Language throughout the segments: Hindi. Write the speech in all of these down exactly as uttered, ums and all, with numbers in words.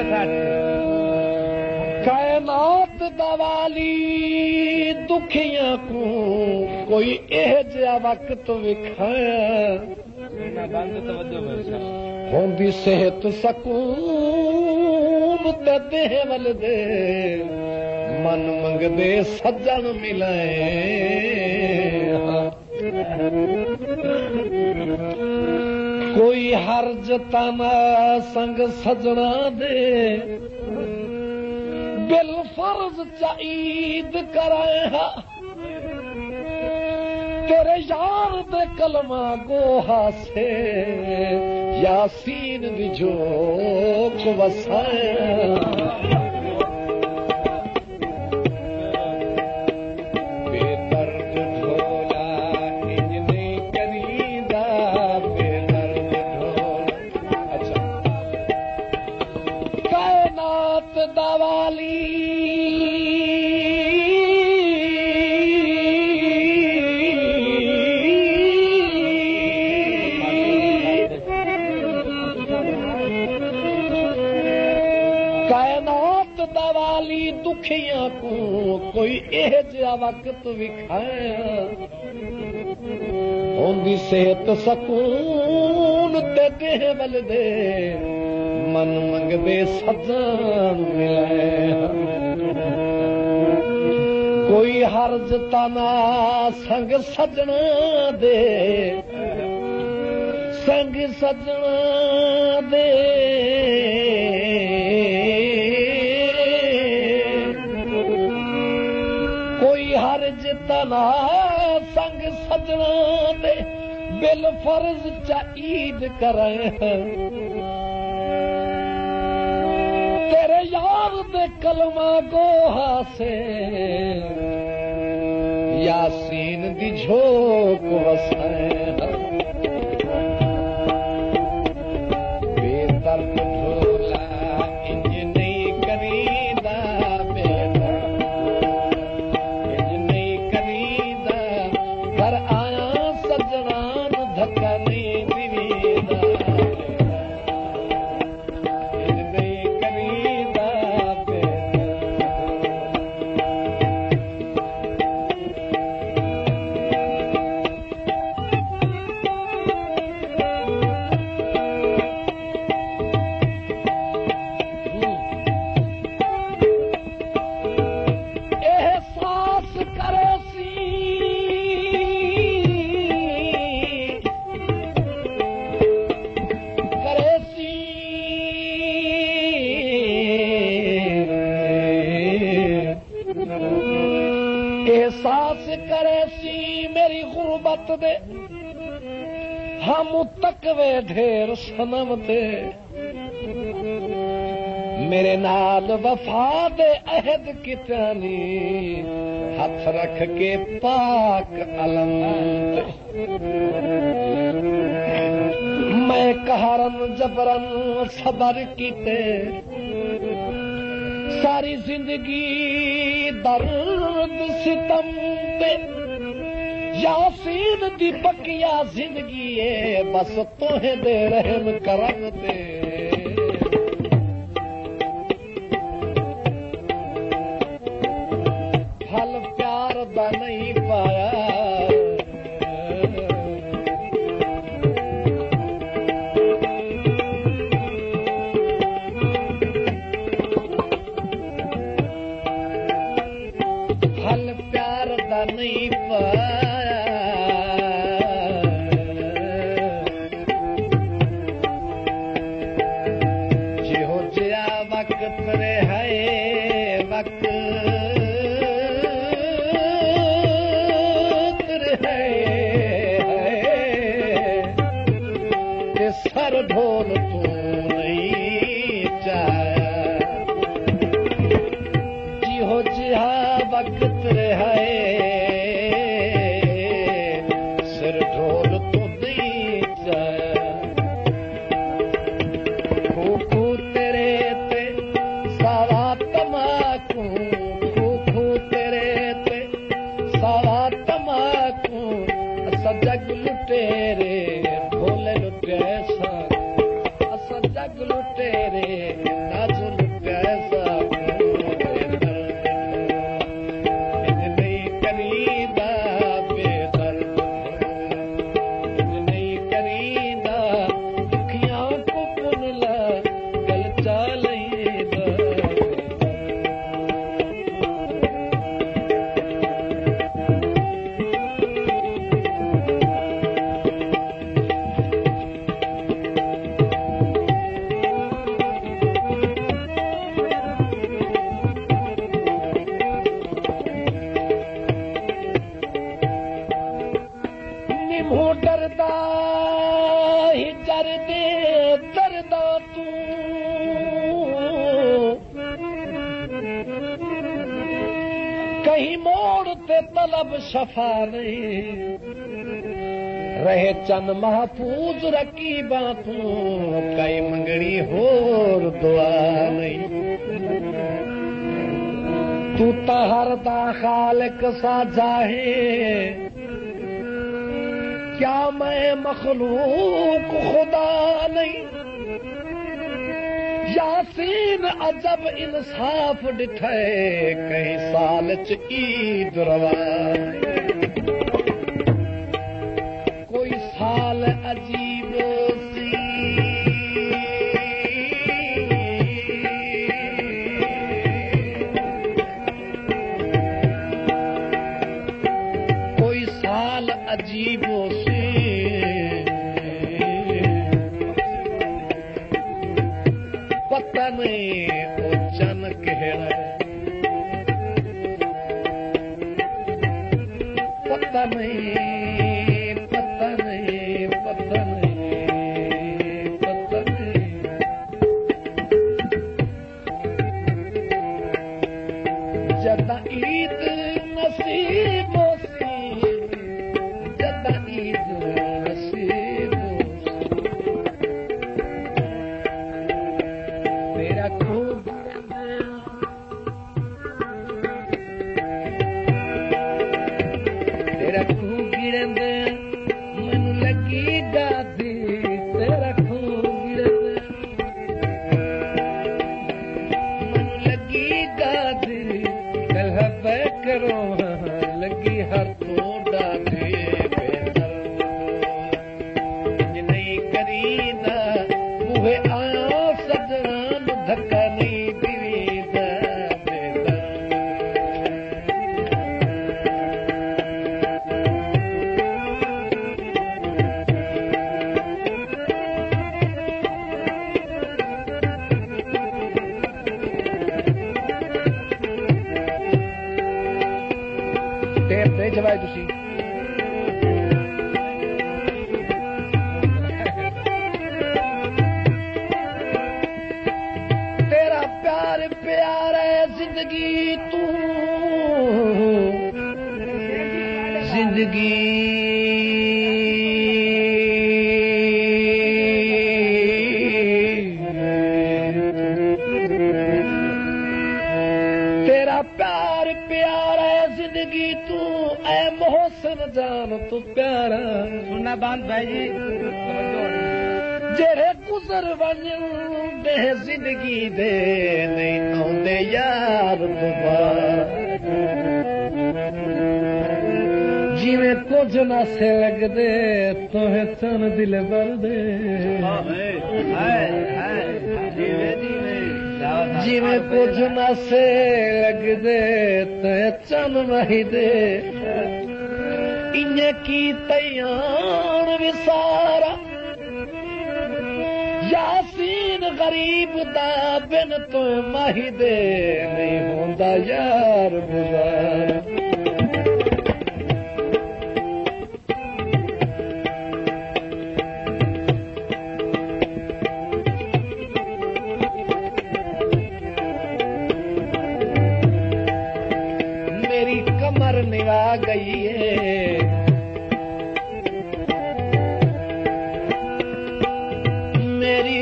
कायनात दवाली दुखियां को कोई एह जिहा वक्त विखाया होंदी सेहत सकून ते देह वल दे मन मंगदे सज्जन मिलाए कोई हर्ज तना संग सजना दे बिल फर्ज चाईद कराए तेरे यार दे कलमा गोहा से यासीन दी जोक वसाया दुखियां को कोई एह जिहा वक्त विखाया होंदी सेहत सकून ते देह वल दे मन मंगदे सज्जन मिले कोई हर्ज तना संग सजना दे संग सजना दे तना संग सजना दे बिल फर्ज चाईद करे तेरे यार दे कलमा गोहा से यासीन दी झोक वसाए बेदर्द ढोला इंज नहीं करीदा एहसास करे सी मेरी गुरबत दे हम तकवे ढेर सनम दे मेरे नाल वफा दे अहद कितानी हथ रख के पाक अलम मैं कहरन जबरन सबर कीते सारी जिंदगी दर्द सितम पे यासीन दी बकिया जिंदगी है बस तोहे दे रहम करम दे फल प्यार दा नहीं पाया नहीं पाया जिहो जिया वक्त रे है वक्त रे है ते सर ढोल तू नहीं चाया जिहो जिया वक्त रे है तेरे ते सावा तमाकू कहीं मोड़ ते तलब शफा नहीं रहे चन महफूज रकीबा तू कई मंगनी होर दुआ नहीं तू तहर दा खालिक सा जाहे क्या मैं मखलूक खुदा नहीं यासीन अजब इंसाफ डिठे कहीं साल च ईद रवा कोई साल अजीब सी कोई साल अजीब सी पता नहीं ओ चन कहड़ा पता नहीं पता नहीं पता नहीं पता नहीं जदा ईद नसीब सी जदा ईद नसीब तेरा खूब तेरा खूब गिरंदे मैनू लगी गादी तेरा खूब गिरंदे मैनू लगी गादी कल हबे करो लगी हर तो डादी नहीं करीदा बूहे आया सजना धक्का नहीं दीदा टेप दे जवाई तुसी तेरा प्यार प्यार है जिंदगी तू जिंदगी तेरा प्यार प्यार है जिंदगी तू ऐ मोहसन जान तू प्यारा सुनना बांध भाई जी जेड़े गुजर वन दे जिंदगी दे नहीं आउंदे यार दोबारा जिवें कुछ नासे लगदे तोहे चन दिल भर दे जिवें कुछ नासे लगदे तोहे चन नहीं दे इन्हें की तैयार विसारा यासीन गरीब दा बिन तो माही दे नहीं होंदा यार गुजारा मेरी कमर निभा गई है मेरी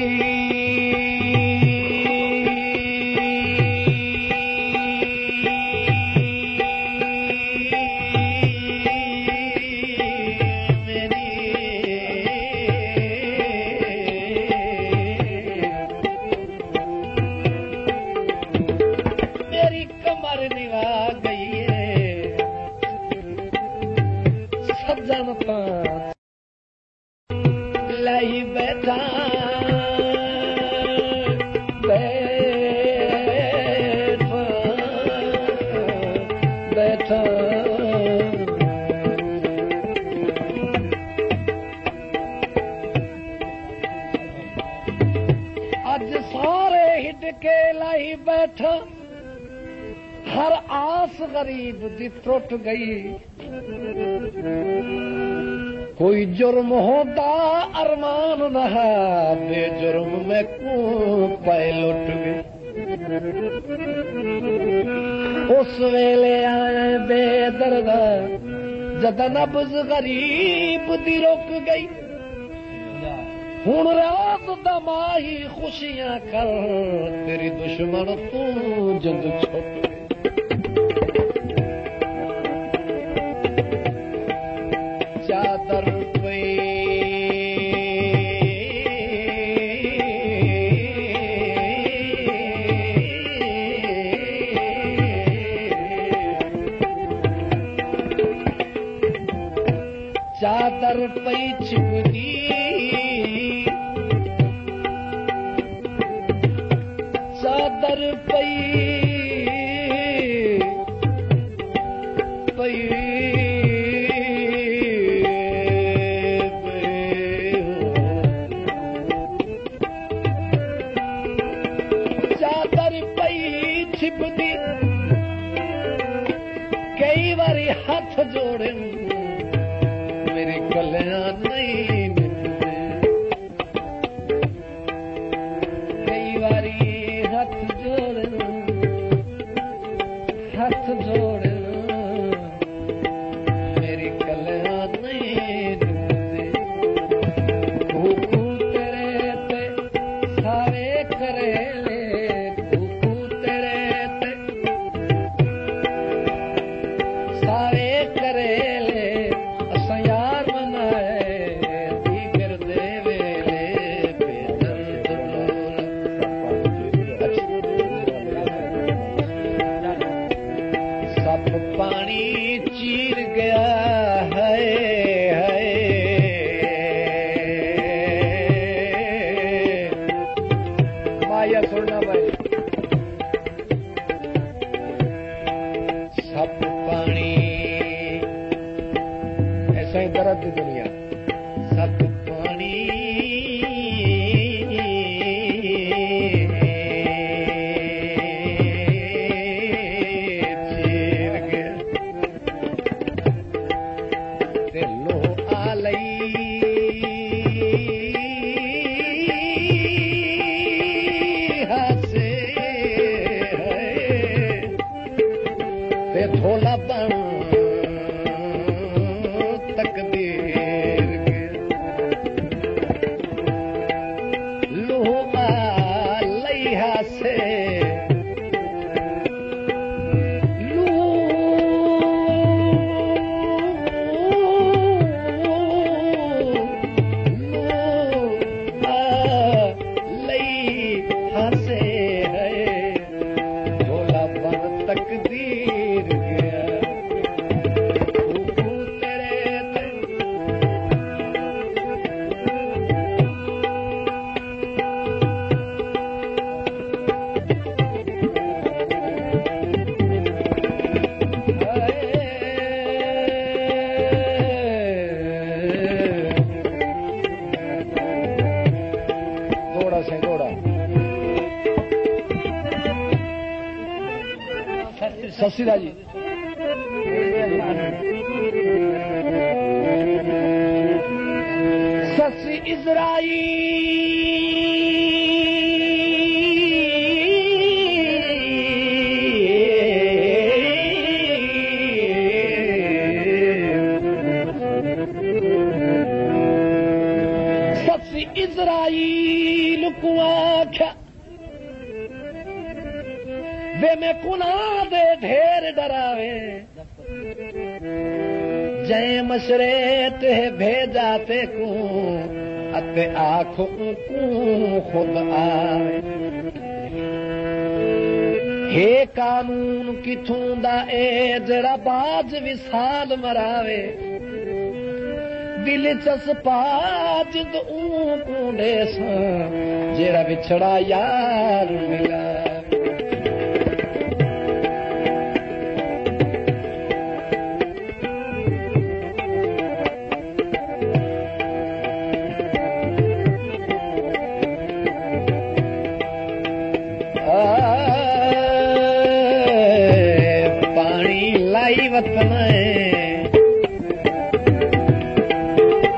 मेरी कमर निभा गई है सज्जन पास लाई बैठा बैठा बैठा अज सारे हिट के लाई बैठा हर आस गरीब दी टुट गई कोई जुर्म होता अरमान नहा बेजुर्म में को पाए लुट गए उस वेले आए बेदर्दा जद नब्ज गरीब दी रुक गई हुण रात दमाही खुशियां कर तेरी दुश्मन तू जंग छुट चादर पे चादर पई छिपदी चादर पई पई चादर पई छिपदी कई बारी हाथ जोड़े मेरी गलियां नहीं मिलते कई बारी हाथ जोड़ हाथ जोड़ मेरी गलियां नहीं मिलते भूखू तेरे ते सारे करे ले भूखू तेरे ते सारे करे ले यार मनाए दीगर देवेले बेदर्द सब पानी चीर गया है है माया सुनना भाई सब पानी ऐसा ही दर्द की दुनिया सब पानी चीर गया ते लो आ लई हसे ते थोला बन तकदीर के लोहा लइहा से लइहा से है थोला बन तकदीर गया ससीदा जी ससी इजराई ससी इजराइल को आख्या वे में कुना दे ढेर डरावे जय मशरे ते भेजा ते को अते आँखों को खुद आवे हे कानून किथों दा ए जरा बाज विसाल मरावे दिल चस्पा जिद ऊं कूंडे सा जरा बिछड़ा यार मिला पानी लाई वतन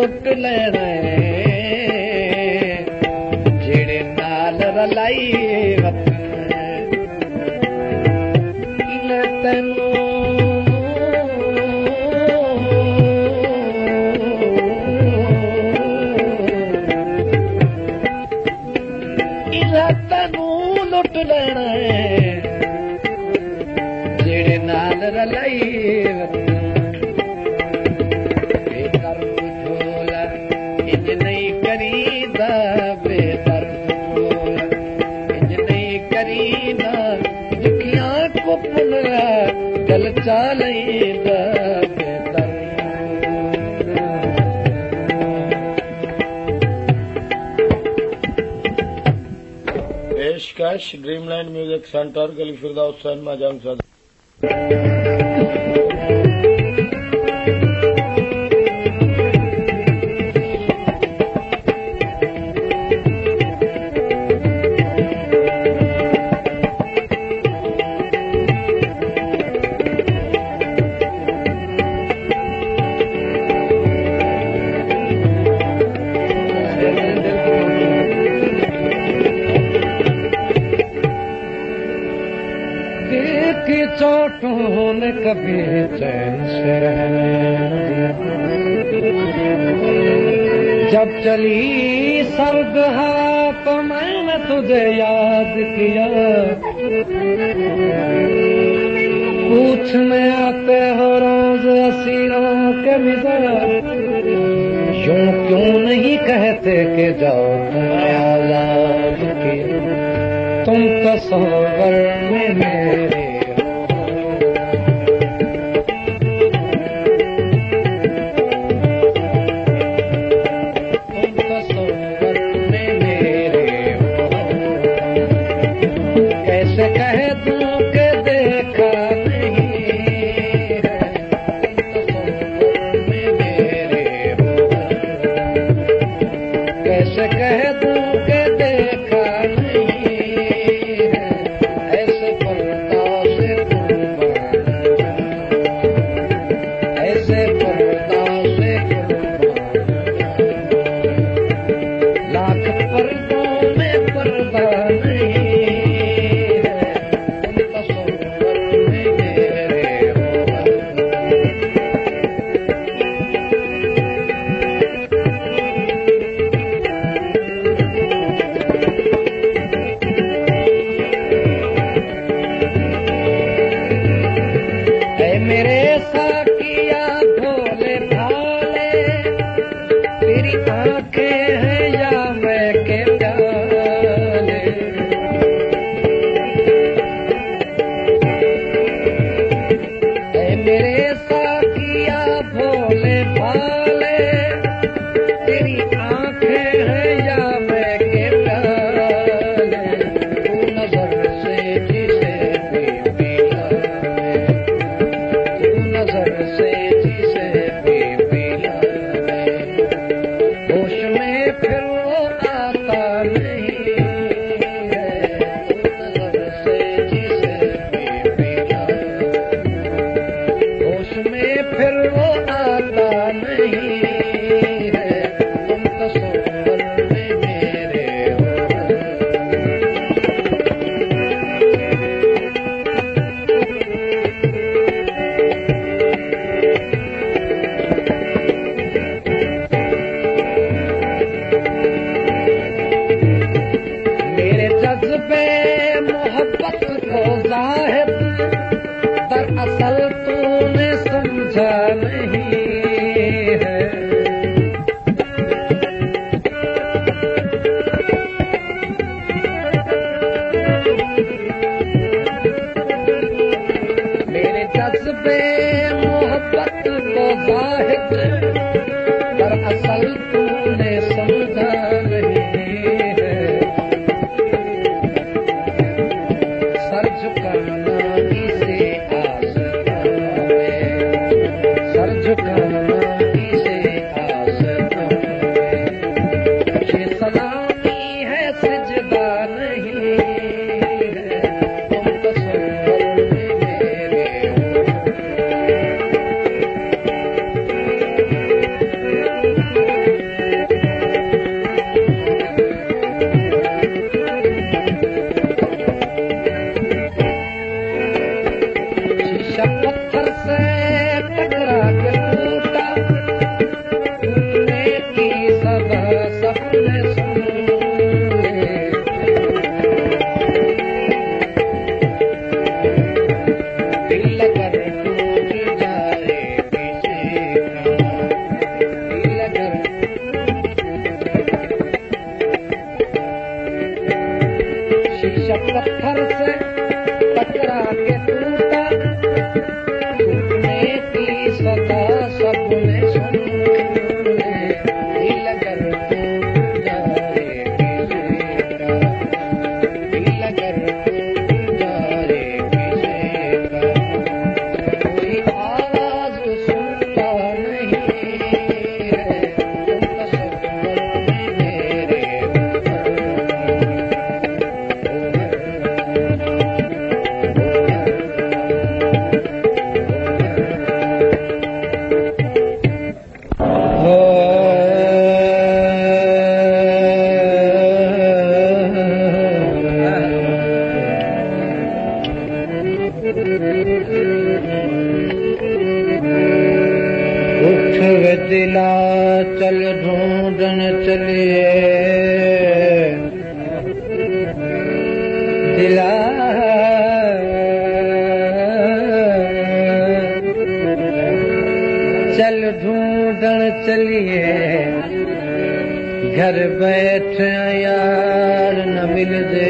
लुट लेना जेड़े नाल रलाई तेनू तेनू लुट लेना जेड़े नाल रलाई गल चाल पेशकश ड्रीमलैंड म्यूजिक सेंटर गली फिरदौस सिनेमा जंग सद चोटों ने कभी चैन से रहने जब चली सर्द हवा तो मैंने तुझे याद किया पूछने आते हो रोज असीरों के मिज़रा यूं क्यों नहीं कहते कि जाओ तुम्हें आजाद किया तुम तस्वर में मेरे टकरा के टूटा, टूटने की सदा सबने सुन ले, दिल अगर टूट जाए किसी का, दिल अगर टूट जाए किसी का, कोई आवाज सुनता नहीं है, तुम तसव्वुर में मेरे उठ वे दिला चल ढूंढन चलिए, दिला चल ढूंढन चलिए, घर बैठ यार न मिल दे,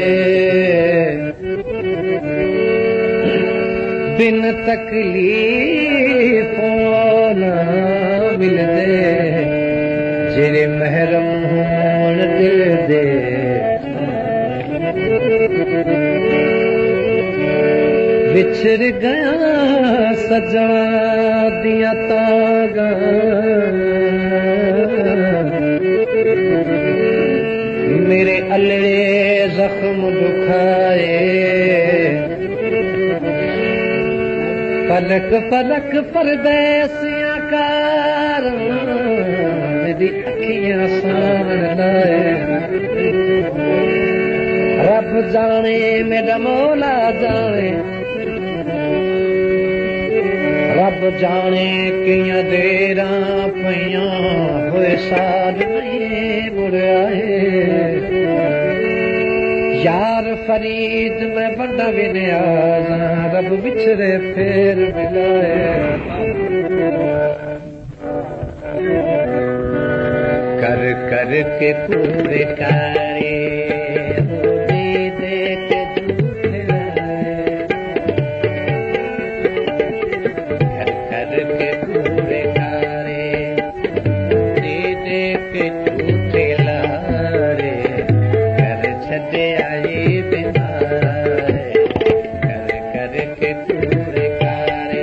बिन तकलीफों न मिल दे, जेरे महरम होन दिल दे, विछड़ गया सजना दिया तागा, मेरे अल्ले जख्म दुखाए, पलक पलक परदेसियां कार मेरी अखियां सावन लाए, रब जाने मेरा मौला जाने, रब जाने किया देरा पइयां होए साल नहीं मुड़ आए, यार फरीद में बड़ा भी न्याज़ा, रब बिछड़े फिर मिलाए, कर कर के पूरे कारे दे दे के झूठे लाए, कर कर के पूरे कारे दे दे के झूठे लाए, कर छदे आए बिमारे, कर कर के पूरे कारे,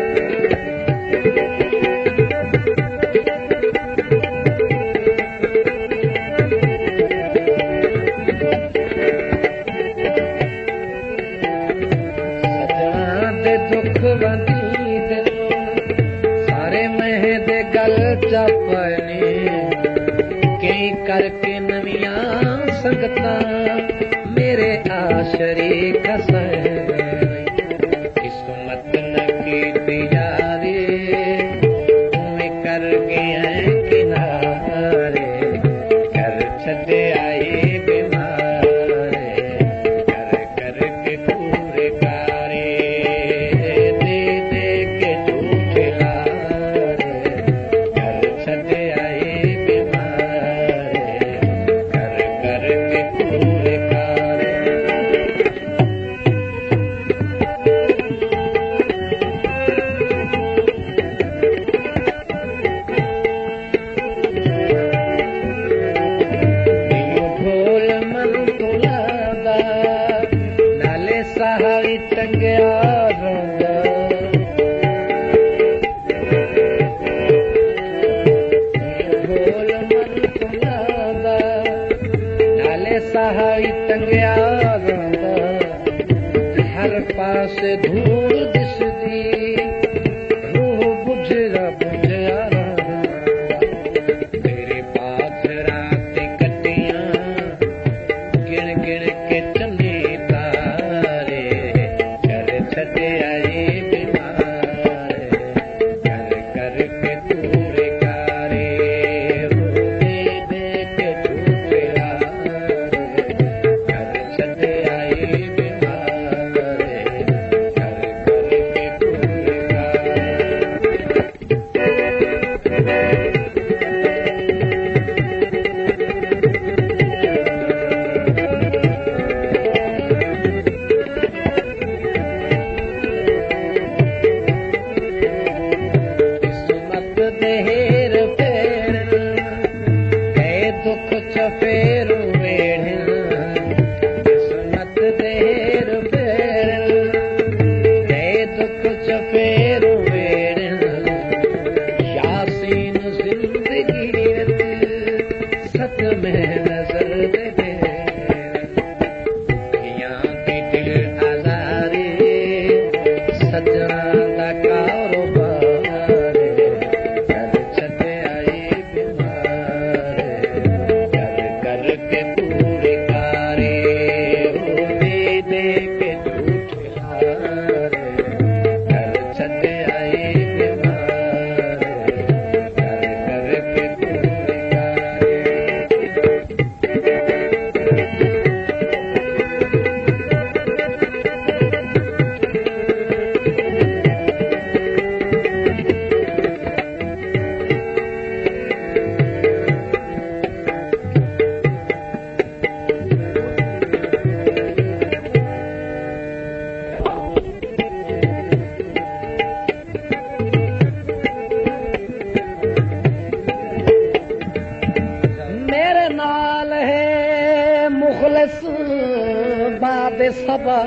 सजना दे दुख बंदी दे सारे मह दे गल चापने, कई करके नवियां संगता मेरे आशरे कसर, किस्मत न की तिजारे तुम्हें कर गए किनारे, कर छदे आए बीमारे, कर कर के पूरे कारे दे दे के झूठे लारे, कर छदे आए बीमारे, कर कर के पूरे कारे, ढोल मन तुलादा नाले सहाई टंगिया रोंदा, ढोल मन तुलादा नाले सहाई टंगिया रोंदा, हर पास धूड़ दिसदी रूह बुझरा बुझया रोंदा, तेरे पास रात कटियां गिन गिन के चंदे तारे, कर छदे आए बीमारे, कर कर के पूरे कारे दे दे के झूठे लारे, कर छदे आए बीमारे, कर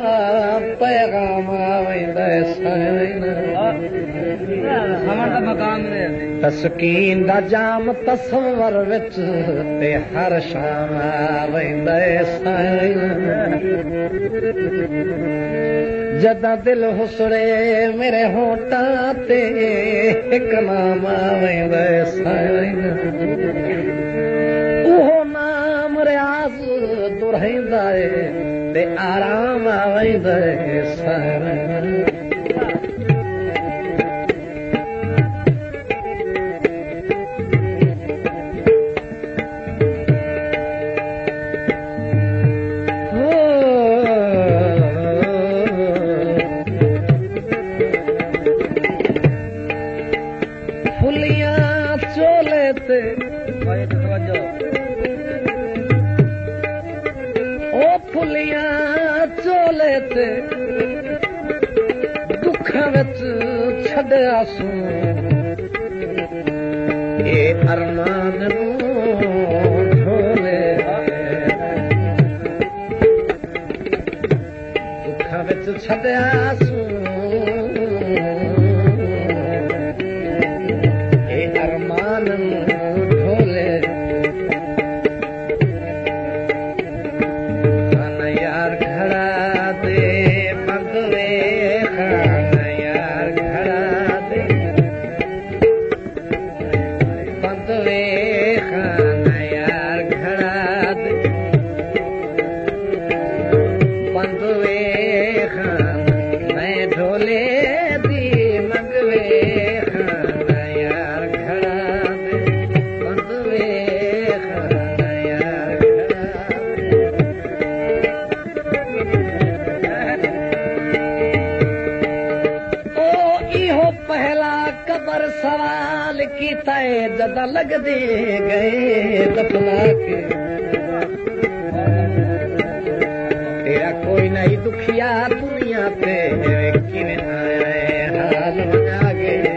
पैगाम वेंदा साईं हमर मकाम दे तस्कीन दा जाम तस्वर विच ते हर शाम वेंदा साईं जदा दिल हुसड़े मेरे होठां ते हिक नाम वेंदा साईं उहो नाम रियाज़ दुरहिंदा ते आराम वेंदा साईं दुखां विच छड्डिया सू ए अरमान नूं ढोले दुखां विच छड्डिया सू ए अरमान नूं ढोले यार घड़ा जदा लगदे गए दफना के तेरा कोई नहीं दुखिया दुनिया पे किवें आया हाल बना गए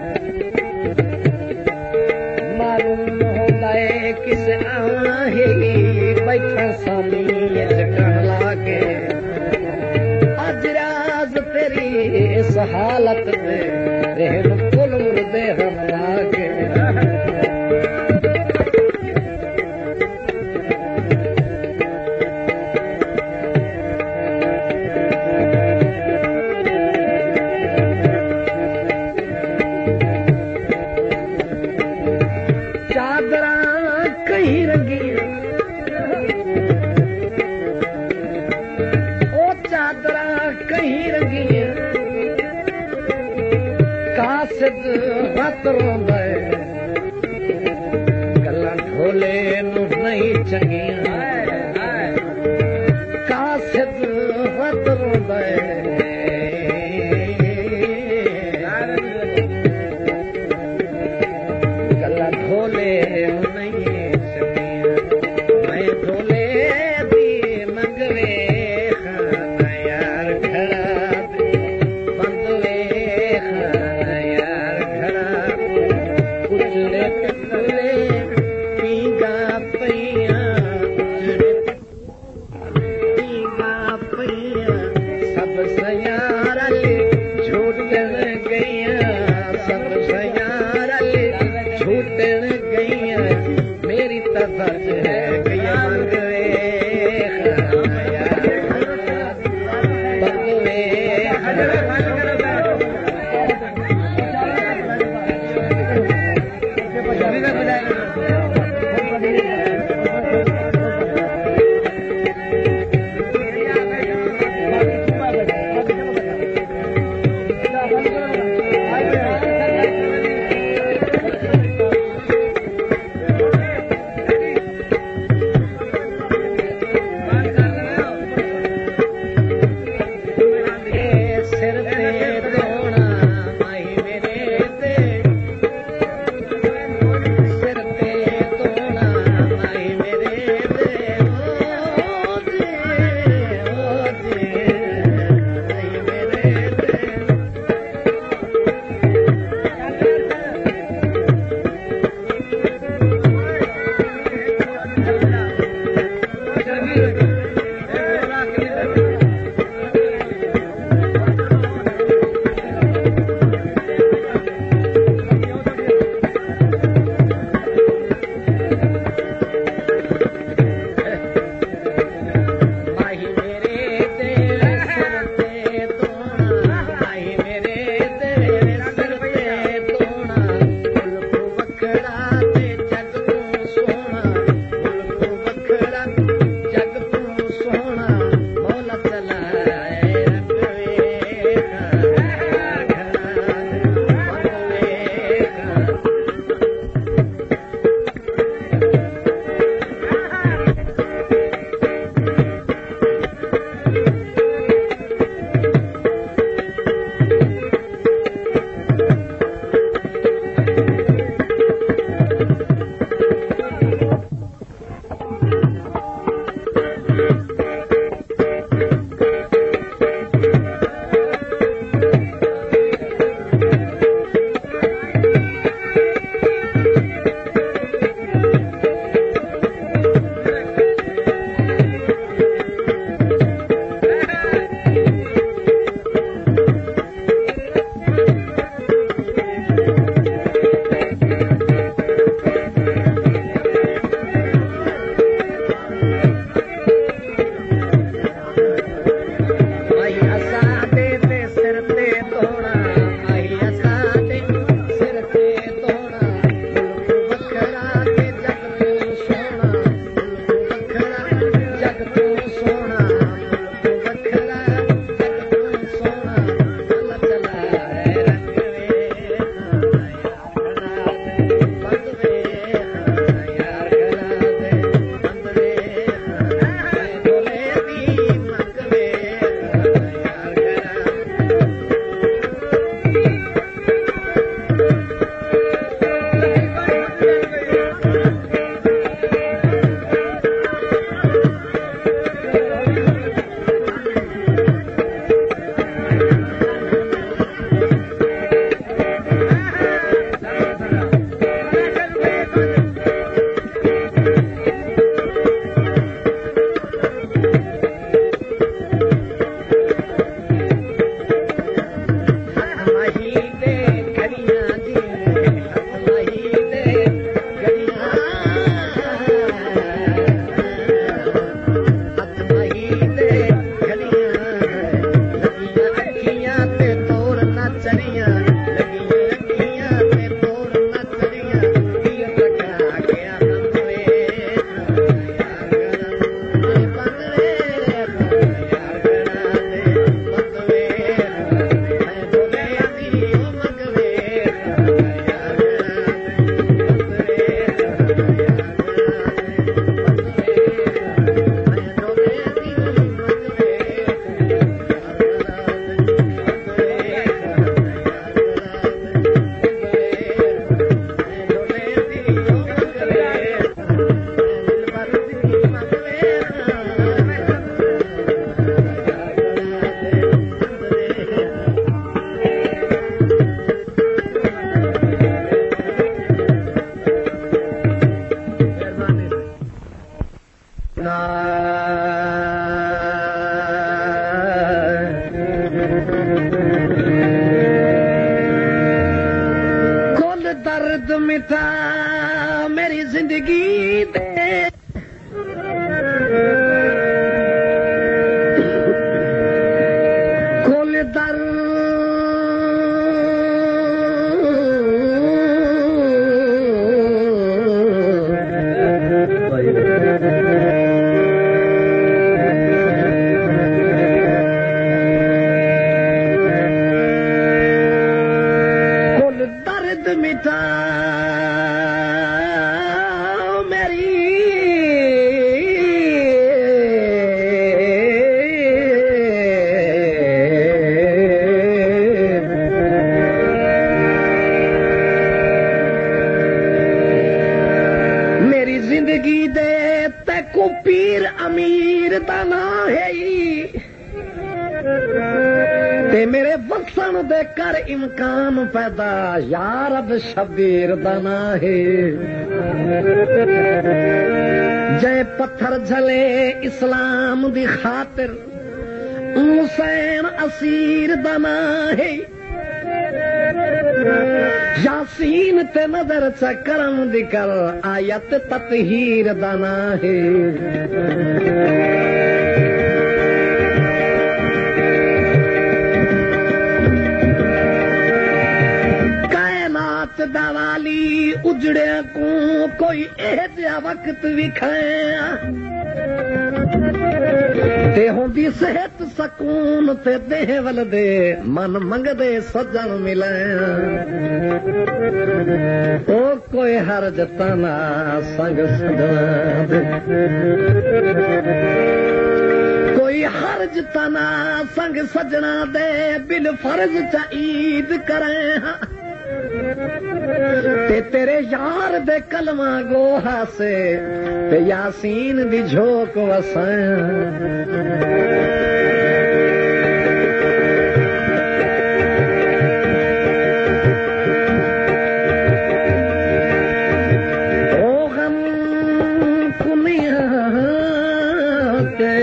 मालूम होंदा है किस आना है बैठा सामी कण लागे अज राज तेरी इस हालत में रहन कुल मुर्दे हम लागे गल्लां ढोले नूं नहीं चंगियां कासिद वत रोंदा गल्लां ढोले नूं नहीं चंगियां मैं ढोले दी मंगवे खाना यार खड़ा बंद वे खाना यार खड़ा कुचले पिछले पीगा पैया कुचले पीगा पैया सब मिटा मेरी जिंदगी दे खोल दर मिटा मेरी मेरी जिंदगी दे तैकू पीर अमीर दा ना है ते मेरे वसन दे कर इम्कान पैदा यार अब शबीर दा ना है जय पत्थर झले इस्लाम दी खातिर हुसैन असीर दा ना है यासीन ते नजर च करम दी कर आयत ततहीर दा ना है दवाली उजड़े को कोई एह वक्त विखाया ते होंदी सेहत सकून ते देह वल दे मन मंगदे सजन मिले ओ कोई हर्ज तना संग सजना दे कोई हर्ज तना संग सजना दे बिल फर्ज च ईद करे ते तेरे यार दे कलमा गोहा से ते यासीन दी झोक वसाया ओ गम कुनिया ते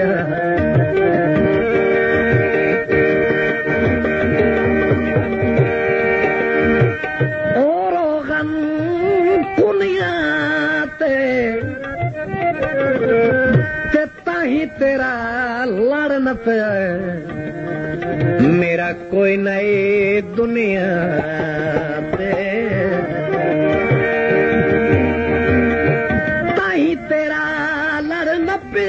तेरा लड़ न पे मेरा कोई नई दुनिया पे ताही तेरा लड़ न पे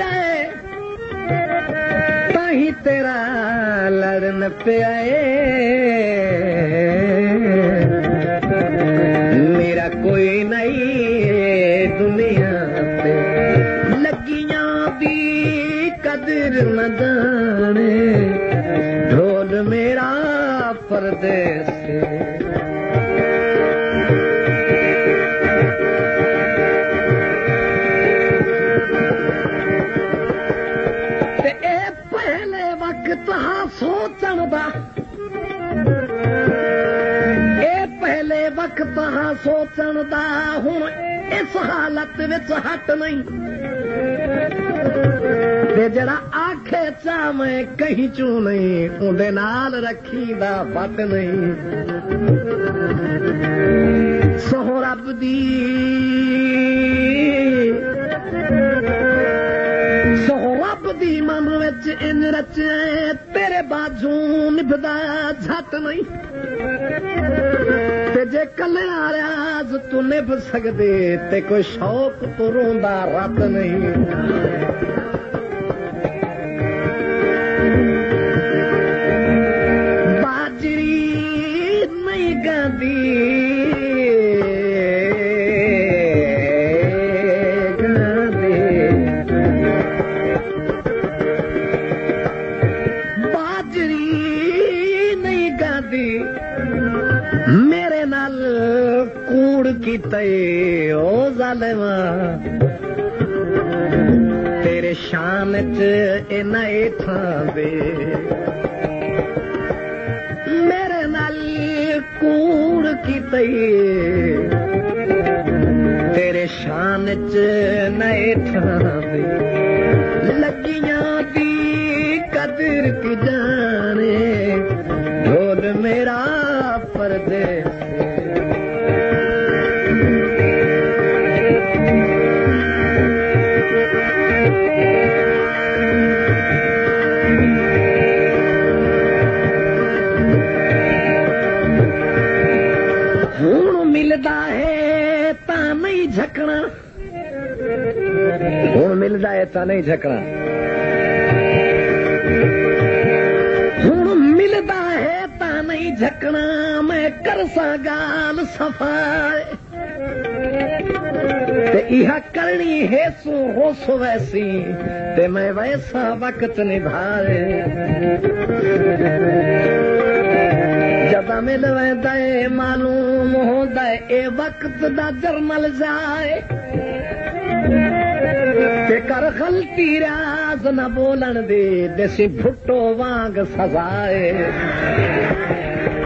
ताही तेरा लड़ न पे मेरा कोई नई दुनिया पे लगियां दी कदर न जाने ढोल मेरा परदेस ते ए पहले वक्त हा सोचण दा ए पहले वक्त हा सोचण दा हुण इस हालत विच हट नहीं ते जड़ा आखे चा मैं कहीं चू नहीं उन्दे नाल रखी दा बट नहीं सोह रब दी सोह रब दी मन विच इंज रचे तेरे बाजू निभदा झट नहीं ते जे कल्या रियाज तू निभ सकदे ते कोई शौक तू रोंदा रत नहीं मेरे नाल कूड़ की तय ओ जालिमा तेरे शान च इना इठां दे मेरे नाल कूड़ की तय तेरे शान च न इठां दे लगियां दी कदर की जाने ढोल मेरा परदेस है ता नहीं झकना हुण मिलदा है ता नहीं झकना मैं कर सा गाल सफाए ते इहा करनी है सो हो सो वैसी ते मैं वैसा वक्त निभाए जदा मिल वेंदा मालूम होंदा ए वक्त दा जरमल जाए ते कर गलती राज न बोलन दे देसी भुट्टो वांग सजाए